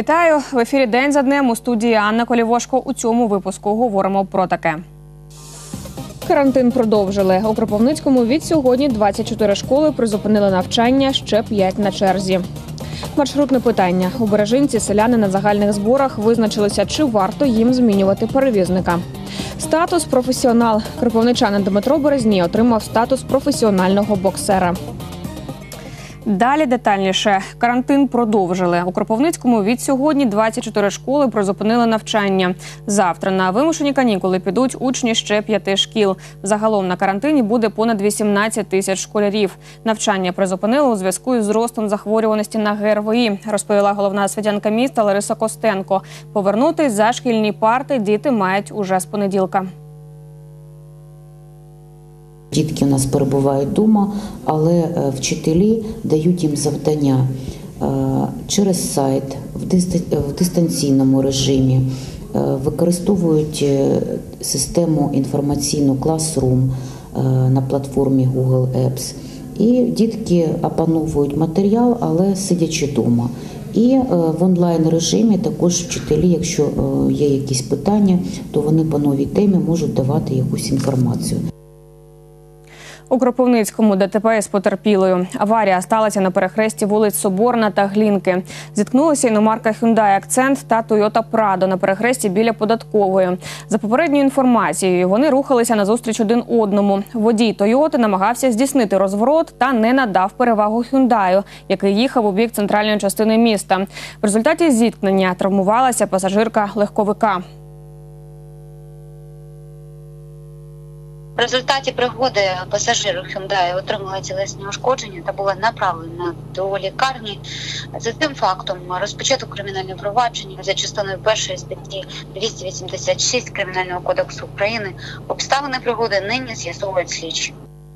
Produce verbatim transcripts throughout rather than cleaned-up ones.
Вітаю! В ефірі «День за днем», у студії Анна Колівошко. У цьому випуску говоримо про таке. Карантин продовжили. У Кропивницькому від сьогодні двадцять чотири школи призупинили навчання, ще п'ять на черзі. Маршрутне питання. У Бережинці селяни на загальних зборах визначилися, чи варто їм змінювати перевізника. Статус професіонал. Кропивничанин Дмитро Березній отримав статус професіонального боксера. Далі детальніше. Карантин продовжили. У Кропивницькому від сьогодні двадцять чотири школи призупинили навчання. Завтра на вимушені канікули підуть учні ще п'яти шкіл. Загалом на карантині буде понад вісімнадцять тисяч школярів. Навчання призупинили у зв'язку із зростом захворюваності на ге ер ве і, розповіла головна освітянка міста Лариса Костенко. Повернутись за шкільні парти діти мають уже з понеділка. Дітки у нас перебувають вдома, але вчителі дають їм завдання через сайт, в дистанційному режимі, використовують систему інформаційну Classroom на платформі Google Apps. І дітки опановують матеріал, але сидячи вдома. І в онлайн-режимі також вчителі, якщо є якісь питання, то вони по новій темі можуть давати якусь інформацію. У Кропивницькому де те пе із потерпілою. Аварія сталася на перехресті вулиць Соборна та Глінки. Зіткнулися іномарка Hyundai Accent та Toyota Prado на перехресті біля Податкової. За попередньою інформацією, вони рухалися назустріч один одному. Водій Тойоти намагався здійснити розворот та не надав перевагу Hyundai, який їхав у бік центральної частини міста. В результаті зіткнення травмувалася пасажирка легковика. В результаті пригоди пасажир Hyundai отримала тілесні ушкодження та була направлена до лікарні. За цим фактом розпочато кримінальне провадження за частиною першої статті двісті вісімдесят шість Кримінального кодексу України. Обставини пригоди нині з'ясовують слідчі.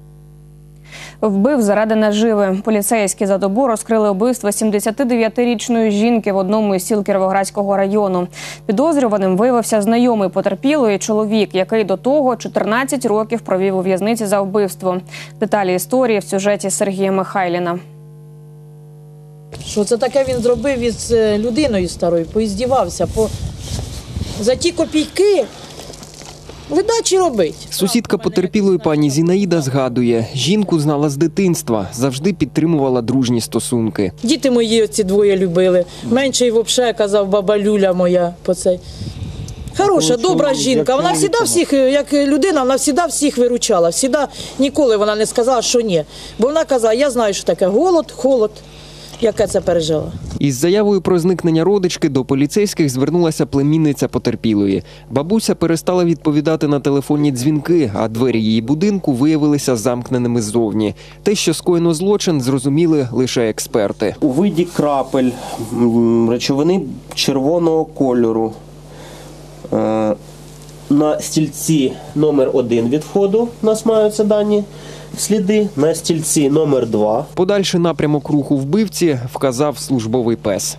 Вбив заради наживи. Поліцейські за добу розкрили вбивство сімдесятидев'ятирічної жінки в одному із сіл Кіровоградського району. Підозрюваним виявився знайомий потерпілої чоловік, який до того чотирнадцять років провів у в'язниці за вбивство. Деталі історії в сюжеті Сергія Михайліна. Що це таке він зробив із людиною старою, поіздівався, по... за ті копійки. Ледачі робить. Сусідка потерпілої пані Зінаїда згадує, жінку знала з дитинства, завжди підтримувала дружні стосунки. Діти мої оці двоє любили. Менший взагалі казав баба Люля моя по цей. Хороша, добра жінка. Вона завжди всіх, як людина, вона завжди всіх виручала. Завжди, ніколи вона не сказала, що ні. Бо вона казала, я знаю, що таке голод, холод. Яке це пережила. Із заявою про зникнення родички до поліцейських звернулася племінниця потерпілої. Бабуся перестала відповідати на телефонні дзвінки, а двері її будинку виявилися замкненими ззовні. Те, що скоєно злочин, зрозуміли лише експерти. У виді крапель, речовини червоного кольору. На стільці номер один від входу у нас маються дані сліди, на стільці номер два. Подальший напрямок руху вбивці вказав службовий пес.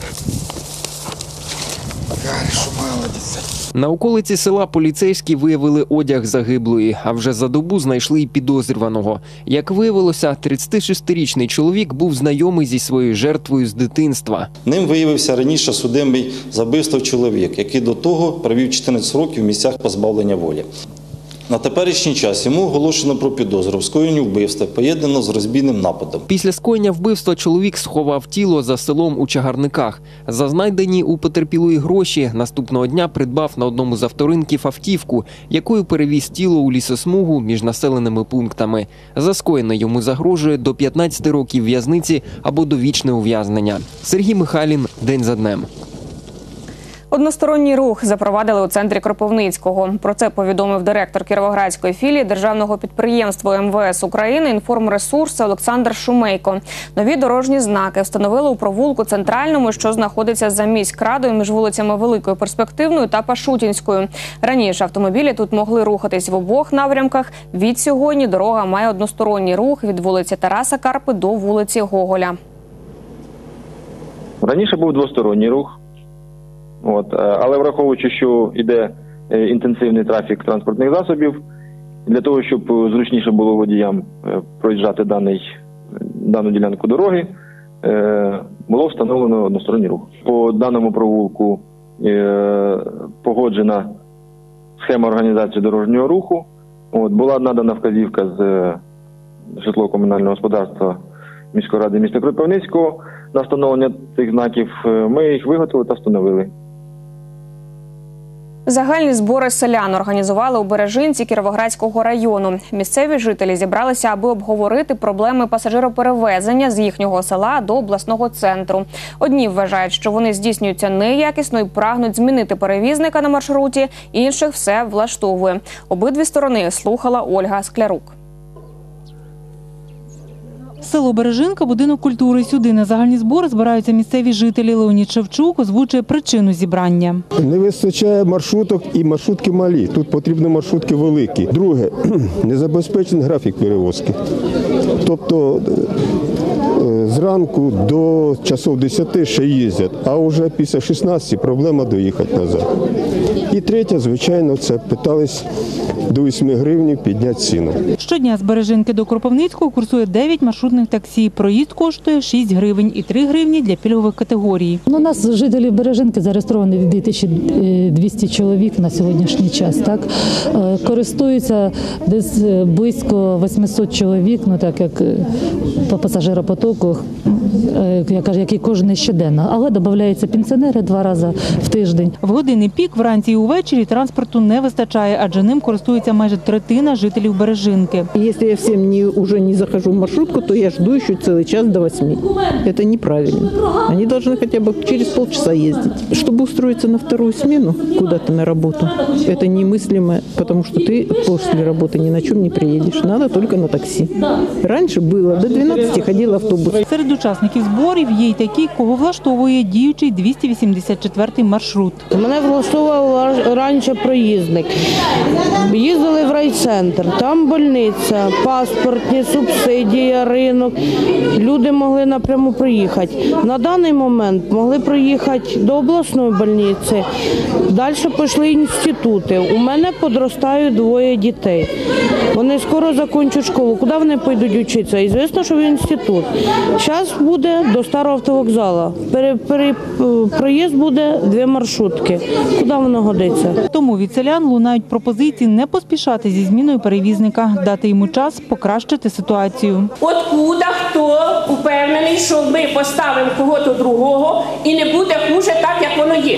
На околиці села поліцейські виявили одяг загиблої, а вже за добу знайшли й підозрюваного. Як виявилося, тридцятишестирічний чоловік був знайомий зі своєю жертвою з дитинства. Ним виявився раніше судимий за вбивство чоловік, який до того провів чотирнадцять років в місцях позбавлення волі. На теперішній час йому оголошено про підозру в скоєнні вбивства, поєднано з розбійним нападом. Після скоєння вбивства чоловік сховав тіло за селом у Чагарниках. За знайдені у потерпілої гроші наступного дня придбав на одному з авторинків автівку, якою перевіз тіло у лісосмугу між населеними пунктами. За скоєне йому загрожує до п'ятнадцяти років в'язниці або довічне ув'язнення. Сергій Михайлін, «День за днем». Односторонній рух запровадили у центрі Кропивницького. Про це повідомив директор Кіровоградської філії державного підприємства ем ве ес України «Інформресурс» Олександр Шумейко. Нові дорожні знаки встановили у провулку Центральному, що знаходиться за міськрадою між вулицями Великою Перспективною та Пашутінською. Раніше автомобілі тут могли рухатись в обох напрямках. Від сьогодні дорога має односторонній рух від вулиці Тараса Карпи до вулиці Гоголя. Раніше був двосторонній рух. От, але враховуючи, що йде інтенсивний трафік транспортних засобів, для того, щоб зручніше було водіям проїжджати даний, дану ділянку дороги, було встановлено односторонній рух. По даному провулку е, погоджена схема організації дорожнього руху. От, була надана вказівка з е, житлово-комунального господарства міської ради міста Кропивницького на встановлення цих знаків. Ми їх виготовили та встановили. Загальні збори селян організували у Бережинці Кіровоградського району. Місцеві жителі зібралися, аби обговорити проблеми пасажироперевезення з їхнього села до обласного центру. Одні вважають, що вони здійснюються неякісно і прагнуть змінити перевізника на маршруті, інших все влаштовує. Обидві сторони слухала Ольга Склярук. Село Бережинка – будинок культури. Сюди на загальні збори збираються місцеві жителі. Леонід Шевчук озвучує причину зібрання. Не вистачає маршруток і маршрутки малі. Тут потрібні маршрутки великі. Друге – не забезпечений графік перевозки. Тобто зранку до часов десяти ще їздять, а вже після шістнадцяти проблема доїхати назад. І третє, звичайно, це питались до восьми гривень підняти ціну. Щодня з Бережинки до Кропивницького курсує дев'ять маршрутних таксі. Проїзд коштує шість гривень і три гривні для пільгових категорій. У нас жителів Бережинки зареєстровані дві тисячі двісті чоловік на сьогоднішній час. Так? Користуються десь близько вісімсот чоловік, ну так як по пасажиропотоку, який кожен щоденно. Але додаються пенсіонери два рази в тиждень. В години пік вранці і увечері транспорту не вистачає, адже ним користується майже третина жителів Бережинки. Якщо я всім не, вже не захожу в маршрутку, то я жду ще цілий час до восьми. Це неправильно. Вони повинні хоча б через полчаса їздити. Щоб устроїтися на вторую смену куда-то на роботу, це немислимо, тому що ти після роботи ні на чому не приїдеш. Треба тільки на таксі. Раніше було, до дванадцяти ходив автобус. Серед учасників зборів є й такі, кого влаштовує діючий двісті вісімдесят четвертий маршрут. Мене влаштовував раніше проїзник. Їздили в райцентр, там больниця, паспортні, субсидії, ринок. Люди могли напряму проїхати. На даний момент могли проїхати до обласної больниці. Далі пішли інститути. У мене підростають двоє дітей. Вони скоро закінчать школу. Куди вони підуть вчитися? І звісно, що в інститут. Зараз буде до старого автовокзалу. Пере, пере, проїзд буде дві маршрутки. Куди воно годиться? Тому від селян лунають пропозиції не поспішати зі зміною перевізника, дати йому час покращити ситуацію. Откуда хто упевнений, що ми поставимо кого-то другого і не буде хуже так, як воно є.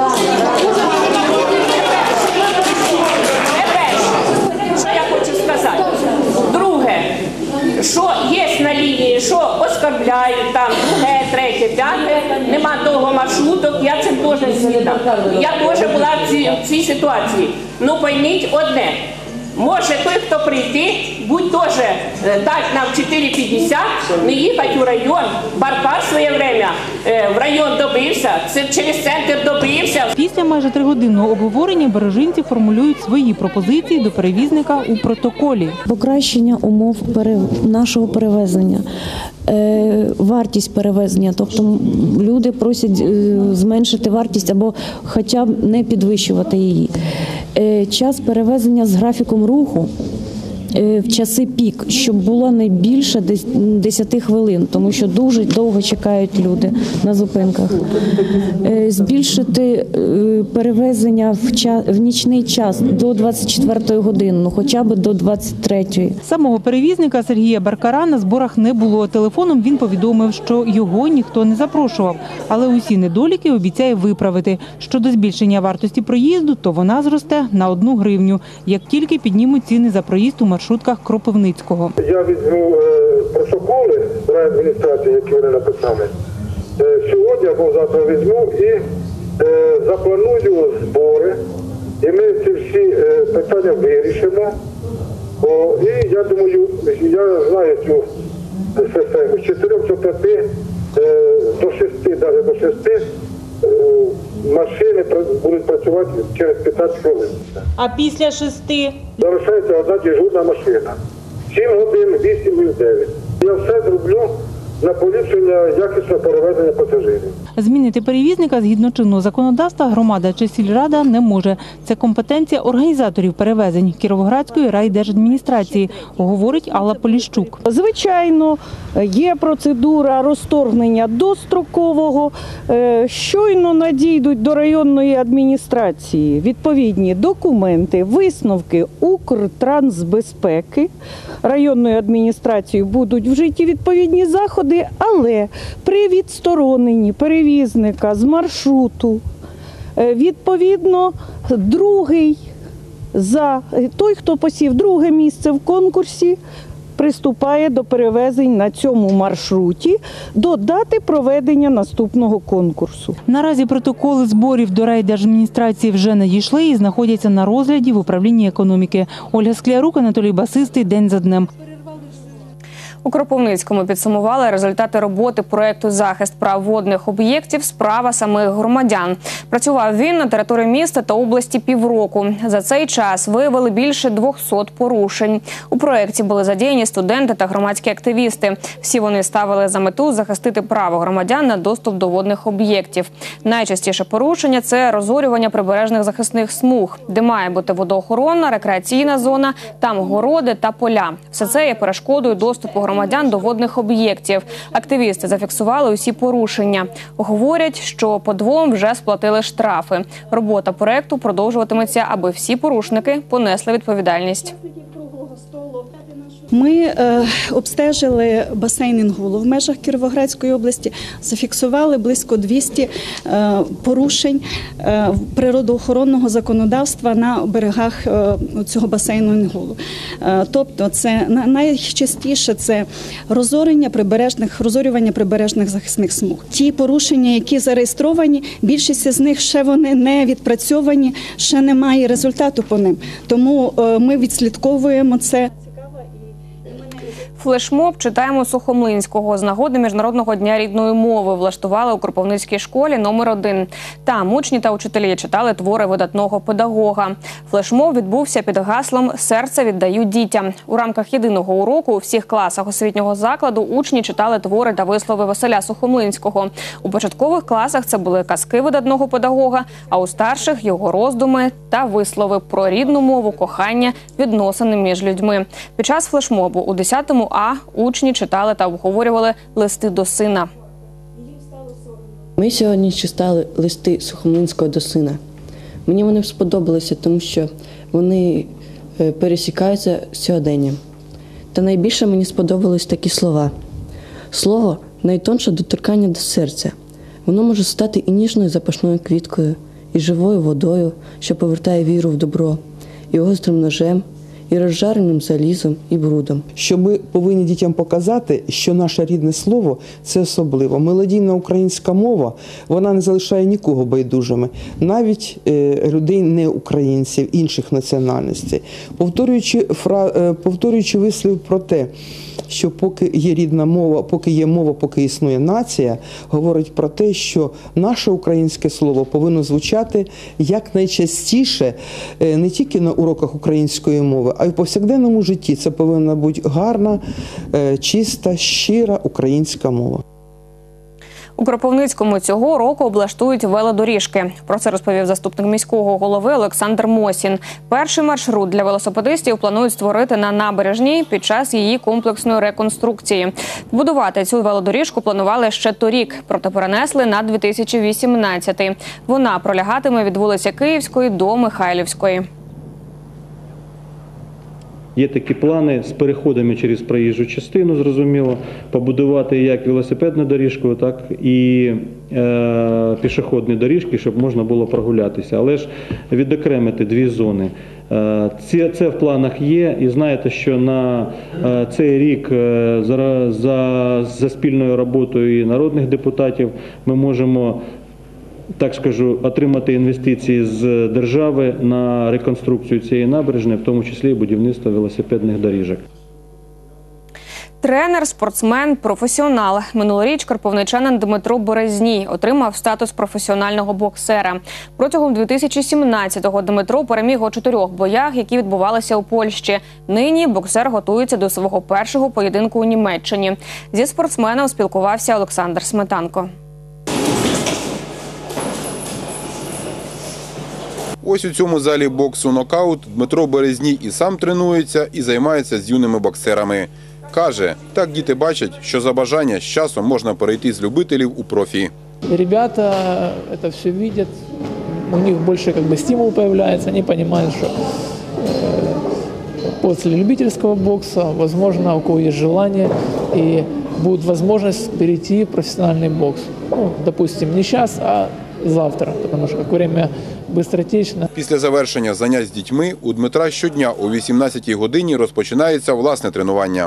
Що я хочу сказати? Друге, що є на лінії, що оскорбляють там, друге, третє, п'яте, нема того маршруток, я цим теж згідна. Я теж була в цій, в цій ситуації. Ну, пойміть одне, може той, хто прийти, будь теж дати нам чотири п'ятдесят, не їхати у район. Баркас своє время в район добився, через центр добився. Після майже тригодинного обговорення бережинці формулюють свої пропозиції до перевізника у протоколі. Покращення умов нашого перевезення, вартість перевезення, тобто люди просять зменшити вартість або хоча б не підвищувати її. Час перевезення з графіком руху в часи пік, щоб було не більше десять хвилин, тому що дуже довго чекають люди на зупинках. Збільшити перевезення в, час, в нічний час до двадцять четвертої години, ну хоча б до двадцять третьої. Самого перевізника Сергія Баркара на зборах не було. Телефоном він повідомив, що його ніхто не запрошував, але усі недоліки обіцяє виправити. Щодо збільшення вартості проїзду, то вона зросте на одну гривню, як тільки піднімуть ціни за проїзд у маршрутках Кропивницького. Я візьму е, протоколи райадміністрації, які вони написали. Е, сьогодні або завтра візьму і е, запланую збори. І ми ці всі е, питання вирішимо. О, і я думаю, я знаю цю систему. З чотирьох до п'яти е, до шести, навіть до шести е, машини будуть працювати через п'ятнадцять хвилин. А після шести? Залишається одна дежурна машина. сім годин, вісім і дев'ять. Я все зроблю на поліпшення якісного перевезення пасажирів. Змінити перевізника згідно чинного законодавства громада чи сільрада не може. Це компетенція організаторів перевезень Кіровоградської райдержадміністрації, говорить Алла Поліщук. Звичайно, є процедура розторгнення дострокового. Щойно надійдуть до районної адміністрації відповідні документи, висновки Укртрансбезпеки, районною адміністрацією будуть вжиті відповідні заходи, але при відстороненні перевізника з маршруту, відповідно, другий за той, хто посів друге місце в конкурсі, приступає до перевезень на цьому маршруті до дати проведення наступного конкурсу. Наразі протоколи зборів до райдержадміністрації вже надійшли і знаходяться на розгляді в управлінні економіки. Ольга Склярук, Анатолій Басистий. День за днем. У Кропивницькому підсумували результати роботи проєкту «Захист прав водних об'єктів. Справа самих громадян». Працював він на території міста та області півроку. За цей час виявили більше двохсот порушень. У проєкті були задіяні студенти та громадські активісти. Всі вони ставили за мету захистити право громадян на доступ до водних об'єктів. Найчастіше порушення – це розорювання прибережних захисних смуг, де має бути водоохоронна, рекреаційна зона, там городи та поля. Все це є перешкодою доступу громадян громадян до водних об'єктів. Активісти зафіксували усі порушення. Говорять, що по двом вже сплатили штрафи. Робота проєкту продовжуватиметься, аби всі порушники понесли відповідальність. Ми е, обстежили басейн Інгулу в межах Кіровоградської області, зафіксували близько двісті е, порушень е, природоохоронного законодавства на берегах е, цього басейну Інгулу. Е, тобто це найчастіше це розорення прибережних, розорювання прибережних захисних смуг. Ті порушення, які зареєстровані, більшість з них ще вони не відпрацьовані, ще немає результату по ним. Тому е, ми відслідковуємо це. Флешмоб «Читаємо Сухомлинського» з нагоди Міжнародного дня рідної мови влаштували у Кропивницькій школі номер один. Там учні та учителі читали твори видатного педагога. Флешмоб відбувся під гаслом «Серце віддаю дітям». У рамках єдиного уроку у всіх класах освітнього закладу учні читали твори та вислови Василя Сухомлинського. У початкових класах це були казки видатного педагога, а у старших – його роздуми та вислови про рідну мову, кохання, відносини між людьми. Під час флешмобу у десятому А учні читали та обговорювали листи до сина. Ми сьогодні читали листи Сухомлинського до сина. Мені вони сподобалися, тому що вони пересікаються з сьогоденням. Та найбільше мені сподобались такі слова. Слово – найтонше доторкання до серця. Воно може стати і ніжною запашною квіткою, і живою водою, що повертає віру в добро, і гострим ножем, і розжареним залізом, і брудом. Що ми повинні дітям показати, що наше рідне слово – це особливо. Мелодійна українська мова, вона не залишає нікого байдужими, навіть е, людей не українців, інших національностей. Повторюючи, фра, е, повторюючи вислів про те, що поки є рідна мова, поки є мова, поки існує нація, говорить про те, що наше українське слово повинно звучати якнайчастіше не тільки на уроках української мови, а й в повсякденному житті. Це повинна бути гарна, чиста, щира українська мова. У Кропивницькому цього року облаштують велодоріжки. Про це розповів заступник міського голови Олександр Мосін. Перший маршрут для велосипедистів планують створити на набережній під час її комплексної реконструкції. Будувати цю велодоріжку планували ще торік, проте перенесли на дві тисячі вісімнадцятий. Вона пролягатиме від вулиці Київської до Михайлівської. Є такі плани з переходами через проїжджу частину, зрозуміло, побудувати як велосипедну доріжку, так і е, пішохідні доріжки, щоб можна було прогулятися. Але ж відокремити дві зони. Е, це, це в планах є, і знаєте, що на е, цей рік е, за, за, за спільною роботою і народних депутатів ми можемо, так скажу, отримати інвестиції з держави на реконструкцію цієї набережної, в тому числі і будівництво велосипедних доріжок. Тренер, спортсмен, професіонал. Минулоріч кропивничанин Дмитро Березній отримав статус професіонального боксера. Протягом дві тисячі сімнадцятого Дмитро переміг у чотирьох боях, які відбувалися у Польщі. Нині боксер готується до свого першого поєдинку у Німеччині. Зі спортсменом спілкувався Олександр Сметанко. Ось у цьому залі боксу «Нокаут» Дмитро Березній і сам тренується, і займається з юними боксерами. Каже, так діти бачать, що за бажання з часом можна перейти з любителів у профі. Ребята это все видят, у них больше как бы стимул появляется, они понимают, что после любительского бокса, возможно, у кого есть желание, и будет возможность перейти в профессиональный бокс. Ну, допустим, не сейчас, а завтра, потому что как время быстротечно. Після завершення занять з дітьми у Дмитра щодня о вісімнадцятій годині розпочинається власне тренування.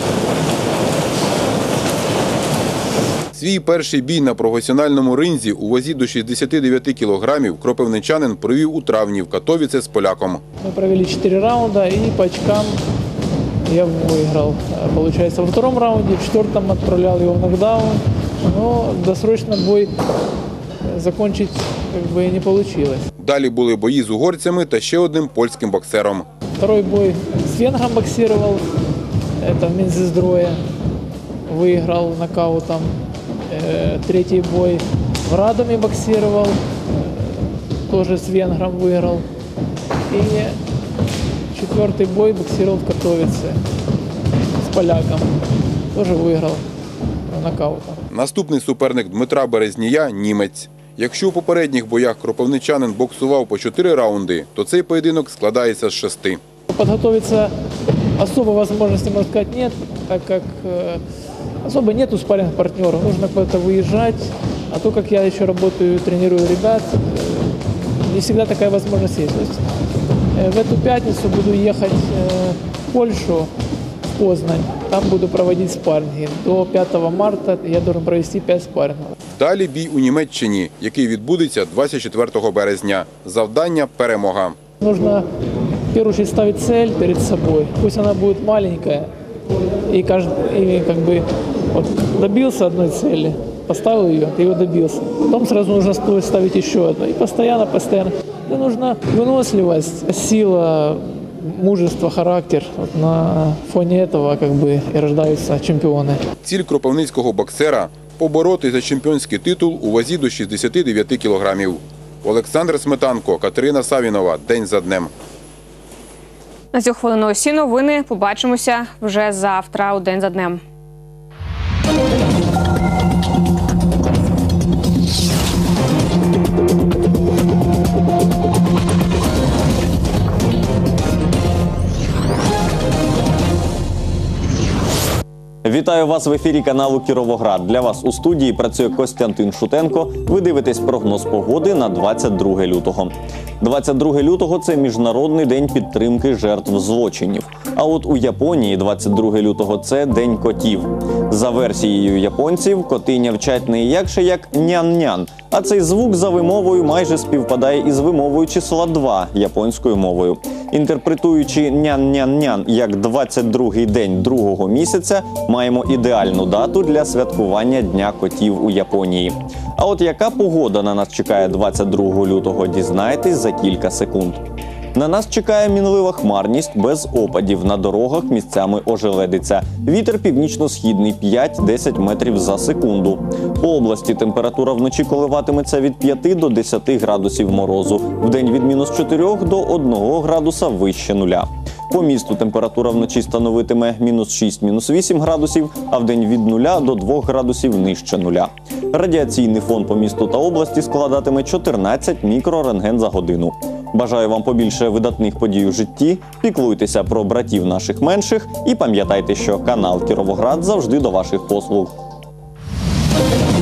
Свій перший бій на професіональному ринзі у вазі до шістдесят дев'ять кілограмів кропивничанин провів у травні в Катовіце з поляком. Мы провели четыре раунда, и по очкам я выиграл. Получается, во втором раунде, в четвертом отправлял его в нокдаун, но досрочно бой закончить как бы не получилось. Далі були бої з угорцями та ще одним польським боксером. Второй бой с венгром боксировал, это в Минзездрое, выиграл нокаутом. Третий бой в Радоме боксировал, тоже с венгром выиграл. И четвертый бой боксировал в Катовице с поляком, тоже выиграл нокаутом. Наступний суперник Дмитра Березнія – німець. Якщо у попередніх боях кропивничанин боксував по чотири раунди, то цей поєдинок складається з шести. Подготовиться особо возможности, можно сказать, нет, так как особо нету спарринг-партнеров, нужно куда-то выезжать, а то, как я еще работаю, тренирую ребят, не всегда такая возможность есть. То есть в эту пятницу буду ехать в Польшу, в Познань, там буду проводить спарринги. До пятого марта я должен провести пять спаррингов. Далі бій у Німеччині, який відбудеться двадцять четвертого березня. Завдання – перемога. Нужно в первую очередь ставить цель перед собой, пусть она будет маленькая, и, каждый, и как бы вот, добился одной цели, поставил ее, ты ее добился. Потом сразу нужно ставить еще одну. И постоянно, постоянно. И нужна выносливость, сила, мужество, характер. Вот на фоне этого как бы и рождаются чемпионы. Ціль кропивницького боксера – побороти за чемпіонський титул у вазі до шістдесят дев'ять кілограмів. Олександр Сметанко, Катерина Савінова. День за днем. На цю хвилину усі новини. Побачимося вже завтра у День за днем. Вітаю вас в ефірі каналу «Кіровоград». Для вас у студії працює Костянтин Шутенко. Ви дивитесь прогноз погоди на двадцять друге лютого. двадцять друге лютого – це Міжнародний день підтримки жертв злочинів. А от у Японії двадцять друге лютого – це День котів. За версією японців, коти нявчать не інакше як нян-нян. А цей звук за вимовою майже співпадає із вимовою числа два японською мовою. Інтерпретуючи нян-нян-нян як двадцять другий день другого місяця, маємо ідеальну дату для святкування Дня котів у Японії. А от яка погода на нас чекає двадцять другого лютого, дізнаєтесь за кілька секунд. На нас чекає мінлива хмарність без опадів, на дорогах місцями ожеледиться. Вітер північно-східний п'ять-десять метрів за секунду. По області температура вночі коливатиметься від п'яти до десяти градусів морозу. Вдень від мінус чотирьох до одного градуса вище нуля. По місту температура вночі становитиме мінус шість - мінус вісім градусів, а вдень від нуля до двох градусів нижче нуля. Радіаційний фон по місту та області складатиме чотирнадцять мікрорентген за годину. Бажаю вам побільше видатних подій у житті, піклуйтеся про братів наших менших і пам'ятайте, що канал «Кіровоград» завжди до ваших послуг.